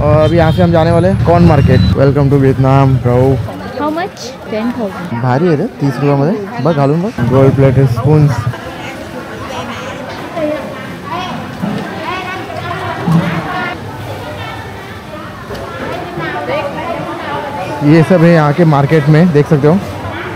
और अभी यहाँ से हम जाने वाले हैं corn market. Welcome to Vietnam bro. How much? 10,000 भारी आहे रे, 30 रुपयामध्ये बघ घालून बघ। गोल्ड प्लेटेड स्पून्स, ये सब है यहाँ के मार्केट में, देख सकते हो।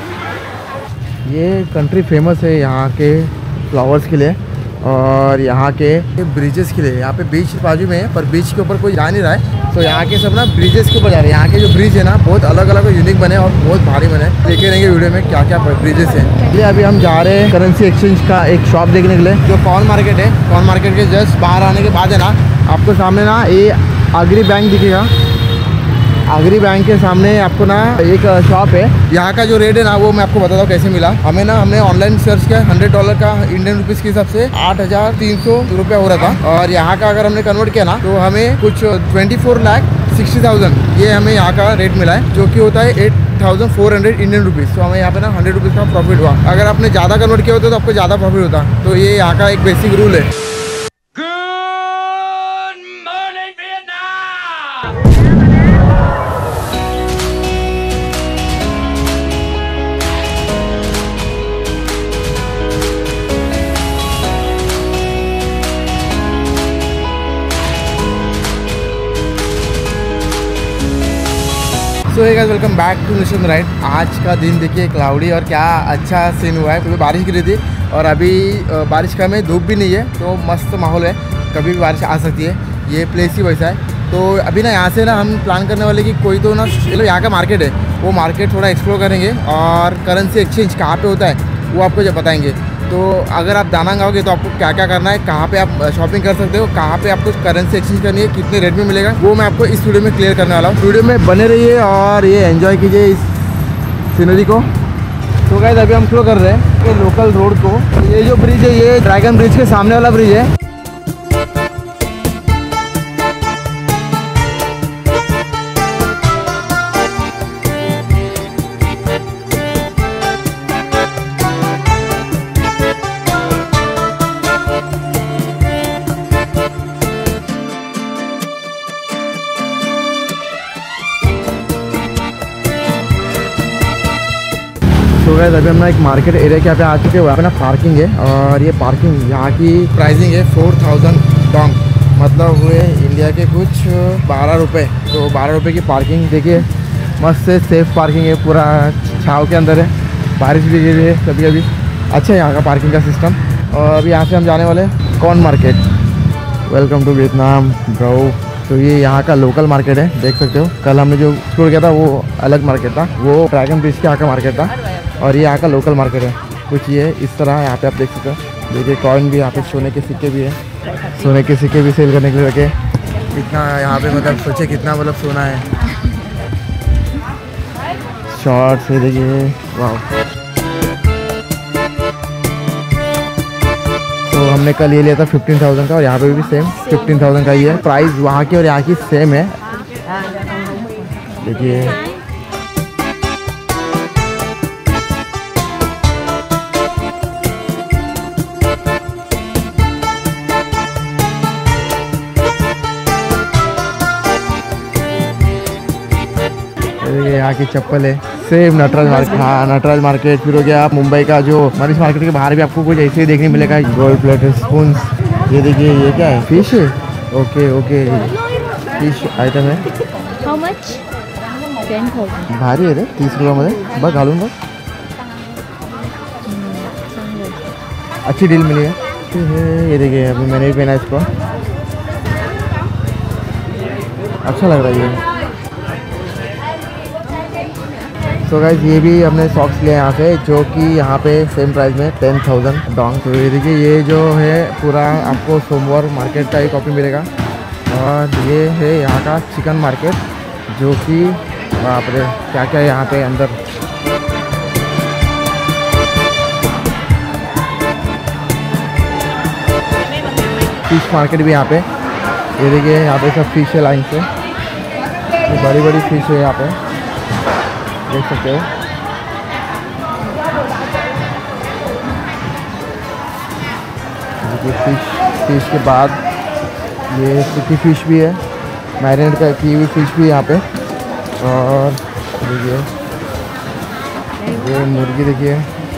ये कंट्री फेमस है यहाँ के फ्लावर्स के लिए और यहाँ के ब्रिजेस के लिए। यहाँ पे बीच बाजू में है पर बीच के ऊपर कोई जा नहीं रहा है, तो यहाँ के सब ना ब्रिजेस के ऊपर जा रहे हैं। यहाँ के जो ब्रिज है ना बहुत अलग अलग यूनिक बने और बहुत भारी बने। देखे रहेंगे वीडियो में क्या क्या ब्रिजेस हैं। ये अभी हम जा रहे हैं करेंसी एक्सचेंज का एक शॉप देखने के लिए, जो कॉर्न मार्केट है। कॉर्न मार्केट के जस्ट बाहर आने के बाद है ना, आपको सामने ना ये आगरी बैंक दिखेगा। आगरी बैंक के सामने आपको ना एक शॉप है। यहाँ का जो रेट है ना वो मैं आपको बताता हूँ कैसे मिला हमें ना। हमने ऑनलाइन सर्च किया, $100 का इंडियन रुपीज़ के हिसाब से 8,300 रुपया हो रहा था। और यहाँ का अगर हमने कन्वर्ट किया ना तो हमें कुछ 24,60,000 ये हमें यहाँ का रेट मिला है, जो कि होता है 8,400 इंडियन रुपीज़। तो हमें यहाँ पे ना 100 रुपीज़ का प्रॉफिट हुआ। अगर आपने ज़्यादा कन्वर्ट किया होता तो आपको ज़्यादा प्रॉफिट होता। तो ये यहाँ का एक बेसिक रूल है। So hey guys, welcome back to nation ride. आज का दिन देखिए क्लाउडी और क्या अच्छा सीन हुआ है। क्योंकि बारिश गिरी थी और अभी बारिश का में धूप भी नहीं है, तो मस्त माहौल है। कभी भी बारिश आ सकती है, ये प्लेस ही वैसा है। तो अभी ना यहाँ से ना हम प्लान करने वाले कि कोई तो ना यहाँ का मार्केट है, वो मार्केट थोड़ा एक्सप्लोर करेंगे और करेंसी एक्सचेंज कहाँ पे होता है वो आपको जब बताएंगे। तो अगर आप दानांग आओगे तो आपको क्या क्या करना है, कहाँ पे आप शॉपिंग कर सकते हो, कहाँ पे आपको करेंसी एक्सचेंज करनी है, कितने रेट में मिलेगा, वो मैं आपको इस वीडियो में क्लियर करने वाला हूँ। वीडियो में बने रहिए और ये एंजॉय कीजिए इस सीनरी को। तो गाइस अभी हम फ्लो कर रहे हैं ये लोकल रोड को। ये जो ब्रिज है ये ड्रैगन ब्रिज के सामने वाला ब्रिज है। तो गाइस अभी हम ना एक मार्केट एरिया के यहाँ पे आ चुके हैं। वहाँ पे ना पार्किंग है और ये पार्किंग यहाँ की प्राइसिंग है 4,000 डोंग, मतलब हुए इंडिया के कुछ 12 रुपये। तो 12 रुपये की पार्किंग देखिए, मस्त से सेफ पार्किंग है, पूरा छाव के अंदर है। बारिश भी गिरी है कभी कभी। अच्छा है यहाँ का पार्किंग का सिस्टम। और अभी यहाँ से हम जाने वाले हैं corn market. Welcome to Vietnam bro. तो ये यहाँ का लोकल मार्केट है, देख सकते हो। कल हमने जो एक्सप्लोर किया था वो अलग मार्केट था, वो ड्रैगन ब्रिज के यहाँ का मार्केट था। और ये यहाँ का लोकल मार्केट है कुछ ये इस तरह। यहाँ पे आप देख सकते हो, देखिए कॉइन भी, यहाँ पे सोने के सिक्के भी है। सोने के सिक्के भी सेल करने के लिए रखे। कितना यहाँ पे मतलब सोचे कितना मतलब सोना है। शॉर्ट्स है देखिए, वाह। तो हमने कल ये लिया था 15,000 का और यहाँ पे भी सेम 15,000 का ही है। प्राइस वहाँ की और यहाँ की सेम है, देखिए। यहाँ की चप्पल है सेम नटराज मार्केट। हाँ नटराज मार्केट। फिर हो गया आप मुंबई का जो मनीष मार्केट के बाहर भी आपको कुछ ऐसे ही देखने मिलेगा। गोल्ड प्लेटेड स्पून्स, ये देखिए ये क्या है, फिश है। ओके ओके, फिश आइटम है। How much? 10,000 भारी है रे, 30 रुपयामध्ये बघ घालून बघ। अच्छी डील मिली है। ये देखिए अभी मैंने भी पहना इसको, अच्छा लग रहा है ये। तो गाइस ये भी हमने सॉक्स लिए यहाँ से, जो कि यहाँ पे सेम प्राइस में 10,000 डोंग। तो ये देखिए ये जो है पूरा आपको सोमवार मार्केट का एक कॉपी मिलेगा। और ये है यहाँ का चिकन मार्केट, जो कि बाप रे क्या क्या है यहाँ पे अंदर। फिश मार्केट भी यहाँ पे, ये देखिए यहाँ पे सब फिश है लाइन से। बड़ी बड़ी फिश है यहाँ पे, देख सकते हो। देखिए फिश के बाद ये सूखी फिश भी है, मैरिनेट की हुई फिश भी यहाँ पे। और देखिए ये मुर्गी देखिए,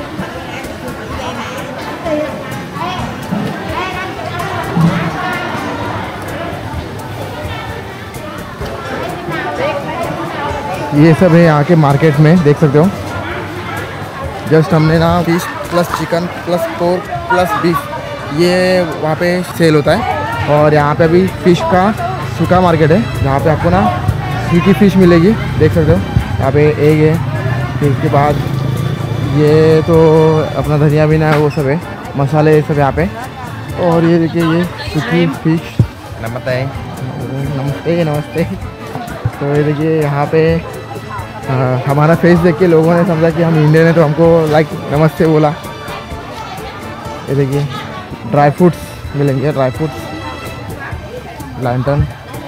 ये सब है यहाँ के मार्केट में, देख सकते हो। जस्ट हमने ना fish plus chicken plus pork plus beef ये वहाँ पे सेल होता है। और यहाँ पे अभी फ़िश का सूखा मार्केट है जहाँ पे आपको ना सूखी फ़िश मिलेगी, देख सकते हो। यहाँ पे एग है, फिर उसके बाद ये तो अपना धनिया भी ना वो सब है, मसाले ये सब यहाँ पे। और ये देखिए ये सूखी फ़िश। नमस्ते नमस्ते नमस्ते। तो ये देखिए यहाँ पे हमारा फेस देख के लोगों ने समझा कि हम इंडियन हैं, तो हमको लाइक नमस्ते बोला। ये देखिए ड्राई फ्रूट्स मिलेंगे, ड्राई फ्रूट्स, लैंटर्न।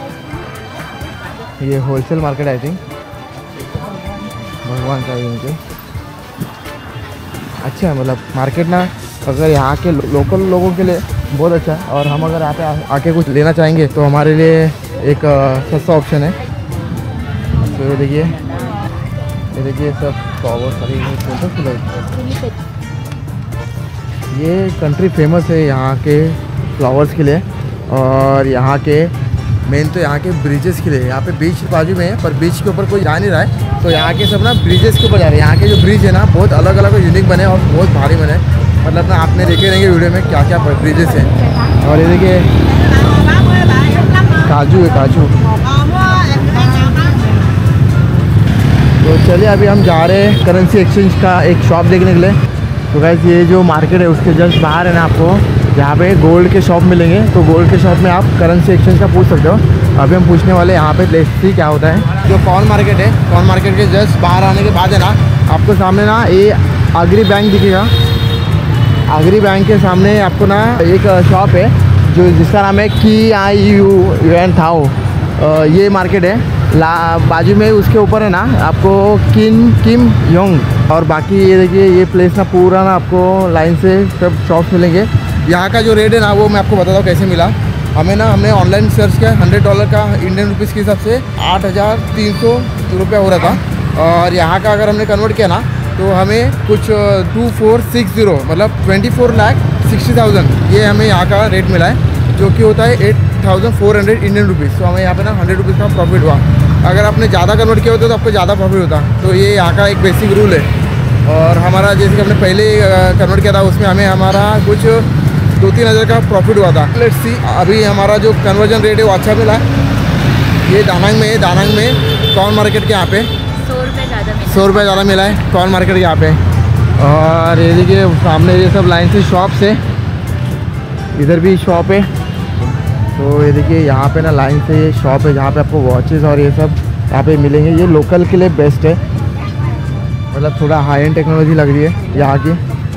ये होलसेल मार्केट आई थिंक, भगवान का ये अच्छा है। मतलब मार्केट ना अगर यहाँ के लोकल लोगों के लिए बहुत अच्छा है। और हम अगर यहाँ पे आके कुछ लेना चाहेंगे तो हमारे लिए एक सस्ता ऑप्शन है। तो ये देखिए सब फ्लावर सारी ये कंट्री फेमस है यहाँ के फ्लावर्स के लिए। और यहाँ के मेन तो यहाँ के ब्रिजेस के लिए। यहाँ पे बीच बाजू में है पर बीच के ऊपर कोई जा नहीं रहा है, तो यहाँ के सब ना ब्रिजेस के ऊपर जा रहे हैं। यहाँ के जो ब्रिज है ना बहुत अलग अलग और यूनिक बने और बहुत भारी बने, मतलब ना आपने देखे रहेंगे वीडियो में क्या क्या ब्रिजेस हैं। और ये देखिए काजू है, काजू। तो चलिए अभी हम जा रहे हैं करेंसी एक्सचेंज का एक शॉप देखने के लिए। तो गाइस ये जो मार्केट है उसके जस्ट बाहर है ना आपको यहाँ पे गोल्ड के शॉप मिलेंगे। तो गोल्ड के शॉप में आप करेंसी एक्सचेंज का पूछ सकते हो। अभी हम पूछने वाले यहाँ पे लेट्स क्या होता है। जो कॉर्न मार्केट है, कॉर्न मार्केट के जस्ट बाहर आने के बाद है ना आपको सामने ना ये अग्री बैंक दिखेगा। अग्री बैंक के सामने आपको ना एक शॉप है जो जिसका नाम है KIUUN। ये मार्केट है बाजू में, उसके ऊपर है ना आपको किम योंग। और बाकी ये देखिए ये प्लेस ना पूरा ना आपको लाइन से सब शॉप्स मिलेंगे। यहाँ का जो रेट है ना वो मैं आपको बताता हूँ कैसे मिला हमें ना। हमने ऑनलाइन सर्च किया, $100 का इंडियन रुपीज़ के हिसाब से 8,300 रुपया हो रहा था। और यहाँ का अगर हमने कन्वर्ट किया ना तो हमें कुछ 2460 मतलब 24,60,000 ये हमें यहाँ का रेट मिला है, जो कि होता है 8,400 इंडियन रुपीज़। तो हमें यहाँ पे ना 100 रुपीज़ का प्रॉफिट हुआ। अगर आपने ज़्यादा कन्वर्ट किया होता तो आपको ज़्यादा प्रॉफिट होता। तो ये यहाँ का एक बेसिक रूल है। और हमारा जैसे कि हमने पहले कन्वर्ट किया था उसमें हमें हमारा कुछ 2-3 हज़ार का प्रॉफिट हुआ था। लेट्स सी अभी हमारा जो कन्वर्जन रेट है वो अच्छा मिला है। ये दानांग में है, दानांग में कॉर्न मार्केट के यहाँ पे 100 रुपये ज़्यादा मिला है कॉर्न मार्केट के यहाँ पे। और ये देखिए सामने ये सब लाइन से शॉप्स है, इधर भी शॉप है। तो ये देखिए यहाँ पे ना लाइन से ये शॉप है जहाँ पे आपको वॉचेस और ये सब यहाँ पे मिलेंगे। ये लोकल के लिए बेस्ट है, मतलब थोड़ा हाई एंड टेक्नोलॉजी लग रही है यहाँ की।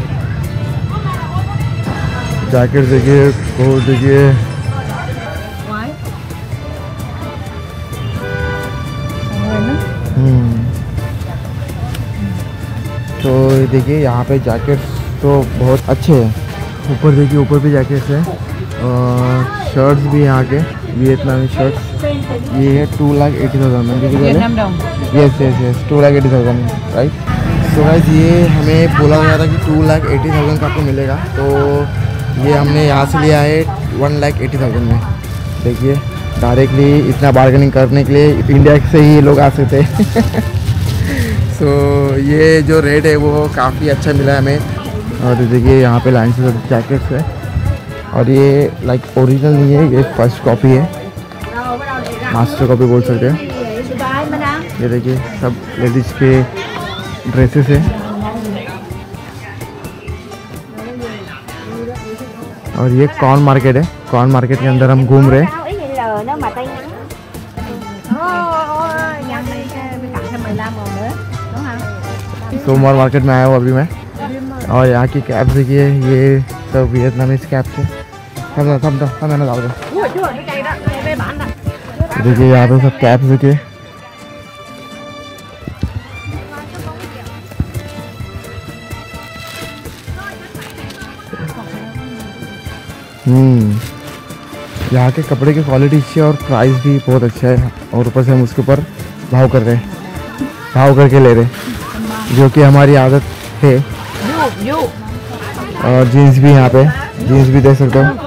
जैकेट देखिए, कोट देखिए। तो देखिए यहाँ पे जैकेट्स तो बहुत अच्छे हैं। ऊपर देखिए, ऊपर भी जैकेट्स हैं और शर्ट्स भी यहाँ के वियतनामी शर्ट्स। ये है 2,80,000 yes yes yes 2,80,000 right. So guys ये हमें बोला गया था कि 2,80,000 का आपको मिलेगा, तो ये हमने यहाँ से लिया है 1,80,000 में। देखिए डायरेक्टली इतना बार्गेनिंग करने के लिए इंडिया से ही लोग आ सकते हैं। सो ये जो रेट है वो काफ़ी अच्छा मिला है हमें। और देखिए यहाँ पे लाइन से जैकेट्स है और ये लाइक ओरिजिनल नहीं है, ये फर्स्ट कॉपी है, मास्टर कॉपी बोल सकते हैं। ये देखिए सब लेडीज़ के ड्रेसेस है। और ये कॉर्न मार्केट है, कॉर्न मार्केट के अंदर हम घूम रहे हैं। सोमवार मार्केट में आया हूँ अभी मैं। और यहाँ की कैप्स देखिए, ये सब वियतनामीज कैप्स है। देखिए यहाँ पे सब कैप्स देखिए। यहाँ के कपड़े की क्वालिटी अच्छी है और प्राइस भी बहुत अच्छा है, और ऊपर से हम उसके ऊपर भाव कर रहे हैं, भाव करके ले रहे हैं, जो कि हमारी आदत है। और जीन्स भी यहाँ पे, जीन्स भी देख सकते हो।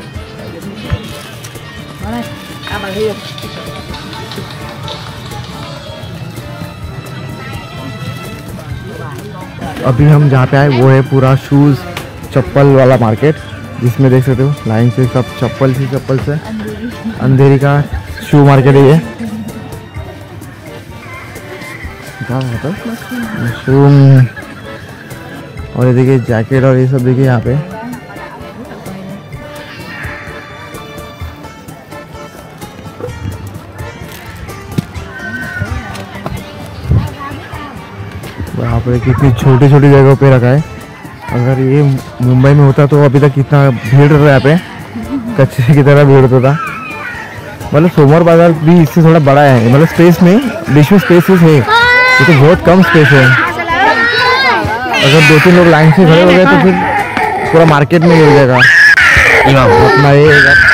अभी हम जहाँ पे आए वो है पूरा शूज़ चप्पल वाला मार्केट, जिसमें देख सकते हो लाइन से सब चप्पल से अंधेरी का शू मार्केट है ये। क्या होता है मशरूम, और ये देखिए जैकेट और ये सब देखिए यहाँ पे। यहाँ पर कितनी छोटी छोटी जगहों पे रखा है। अगर ये मुंबई में होता तो अभी तक कितना भीड़ रहता यहाँ पे, कचरे की तरह भीड़ होता था। मतलब सोमवार बाजार भी इससे थोड़ा बड़ा है, मतलब स्पेस में बीच में स्पेस है, ये तो बहुत कम स्पेस है। अगर 2-3 लोग लाइन से खड़े हो गए तो फिर पूरा मार्केट में मिल जाएगा। अपना ये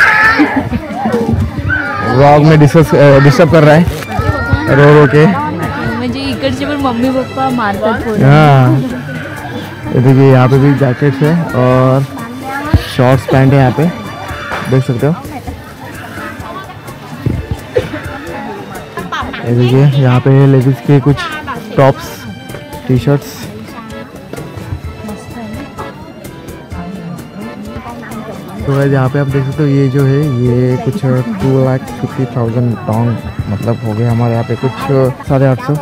व्लॉग में डिस्टर्ब कर रहा है रो के। म्हणजे इकडचे पण मम्मी पप्पा मारतात फोन। हाँ, ये देखिए यहाँ पे भी जैकेट्स है और शॉर्ट्स पैंट है यहाँ पे, देख सकते हो। ये देखिए यहाँ पे लेडीज के कुछ टॉप्स, टी शर्ट्स। तो गाइस यहाँ पे आप देख सकते हो ये जो है ये कुछ 2,50,000 डोंग मतलब हो गया हमारे यहाँ पे कुछ 850।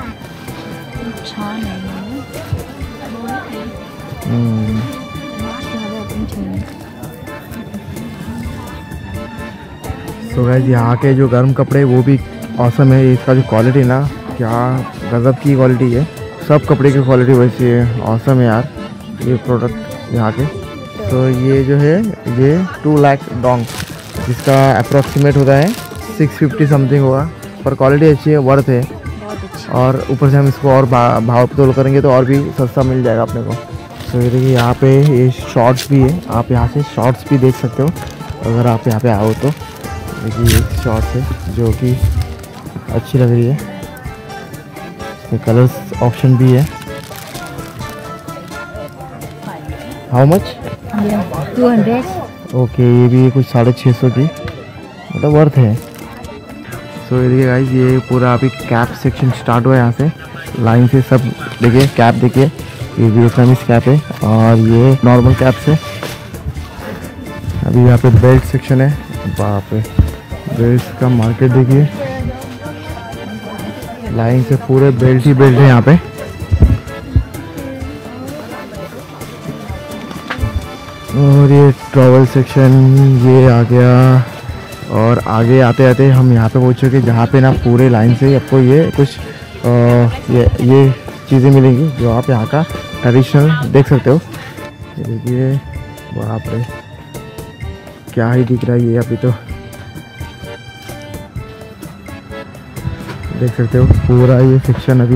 तो गाइस यहाँ के जो गर्म कपड़े वो भी औसम है। इसका जो क्वालिटी ना, क्या गजब की क्वालिटी है। सब कपड़े की क्वालिटी वैसी है, औसम है यार ये प्रोडक्ट यहाँ के। तो ये जो है ये 2 लाख डोंग, जिसका अप्रोक्सीमेट होता है 650 समथिंग होगा, पर क्वालिटी अच्छी है, वर्थ है। और ऊपर से हम इसको और भाव तोल करेंगे तो और भी सस्ता मिल जाएगा अपने को। तो ये देखिए यहाँ पे ये शॉर्ट्स भी है, आप यहाँ से शॉर्ट्स भी देख सकते हो अगर आप यहाँ पे आओ तो। देखिए एक शॉर्ट्स है जो कि अच्छी लग रही है, इसमें कलर्स ऑप्शन भी है। How much? 200। ओके, ये भी कुछ 650 की, मतलब वर्थ है। सो ये देखिए गाइस ये पूरा अभी कैप सेक्शन स्टार्ट हुआ है। यहाँ से लाइन से सब देखिए कैप, देखिए ये वियतनामीज कैप है और ये नॉर्मल कैप से। अभी यहाँ पे बेल्ट सेक्शन है, बाप रे बेल्ट का मार्केट देखिए, लाइन से पूरे बेल्ट ही बेल्ट है यहाँ पे। और ये ट्रैवल सेक्शन ये आ गया, और आगे आते आते हम यहाँ पे पहुँचे कि जहाँ पे ना पूरे लाइन से आपको ये कुछ ये चीज़ें मिलेंगी जो आप यहाँ का ट्रेडिशनल देख सकते हो। ये देखिए बाप रे क्या ही दिख रहा है ये, अभी तो देख सकते हो पूरा ये सेक्शन। अभी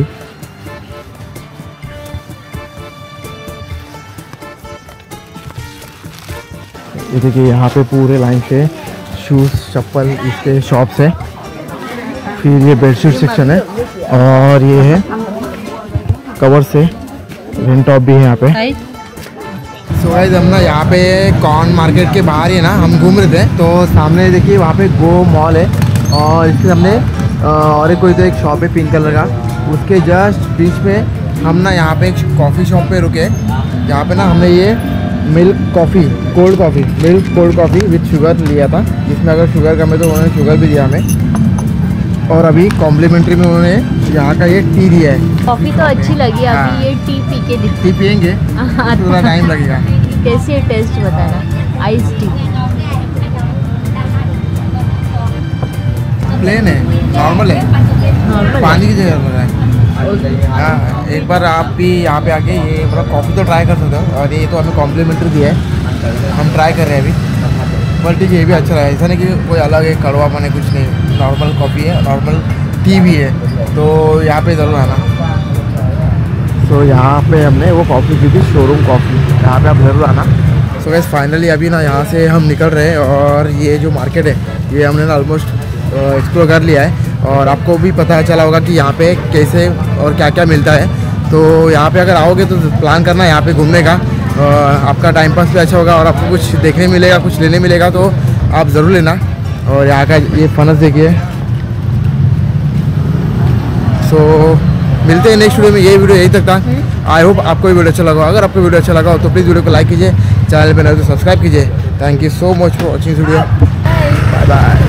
ये देखिए यहाँ पे पूरे लाइन से शूज़ चप्पल इसके शॉप्स है। फिर ये बेडशीट सेक्शन है और ये है कवर से रेन टॉप भी है यहाँ पे। सो गाइस हम ना यहाँ पे कॉर्न मार्केट के बाहर ही ना हम घूम रहे थे, तो सामने देखिए वहाँ पे गो मॉल है और इसके सामने और एक कोई तो एक शॉप है पिंक कलर का, उसके जस्ट बीच में हम ना यहाँ पे एक कॉफ़ी शॉप पे रुके, जहाँ पे ना हमने ये milk coffee cold coffee with sugar लिया था, जिसमें अगर शुगर कम है तो उन्होंने शुगर भी दिया हमें। और अभी कॉम्प्लीमेंट्री में उन्होंने यहाँ का ये टी दिया है। कॉफ़ी तो अच्छी लगी, अभी ये टी पी के टी पियेंगे थोड़ा टाइम लगेगा। कैसी है टेस्ट बताना? आइस टी प्लेन है, नॉर्मल है, नॉर्मल पानी की जगह पर है। हाँ, एक बार आप भी यहाँ पे आके ये मतलब कॉफ़ी तो ट्राई कर सकते हो, और ये तो हमें कॉम्प्लीमेंट्री दिया है, हम ट्राई कर रहे हैं अभी। पर ठीक है, ये भी अच्छा रहा है, ऐसा नहीं कि कोई अलग है कड़वा पानी कुछ नहीं, नॉर्मल कॉफ़ी है, नॉर्मल टी भी है, तो यहाँ पे ज़रूर आना। सो यहाँ पे हमने वो कॉफ़ी पी थी, शोरूम कॉफ़ी, यहाँ पे आप ज़रूर आना। सो गाइस फाइनली अभी ना यहाँ से हम निकल रहे हैं और ये जो मार्केट है ये हमने ना ऑलमोस्ट एक्सप्लोर कर लिया है और आपको भी पता चला होगा कि यहाँ पे कैसे और क्या क्या मिलता है। तो यहाँ पे अगर आओगे तो प्लान करना यहाँ पे घूमने का, आपका टाइम पास भी अच्छा होगा और आपको कुछ देखने मिलेगा, कुछ लेने मिलेगा, तो आप ज़रूर लेना। और यहाँ का ये फनस देखिए। सो मिलते हैं नेक्स्ट वीडियो में। ये वीडियो यही तक था। आई होप आपको ये वीडियो अच्छा लगा। अगर आपको वीडियो अच्छा लगा हो तो प्लीज़ वीडियो को लाइक कीजिए, चैनल पर नए तो सब्सक्राइब कीजिए। Thank you so much for watching video. Bye bye.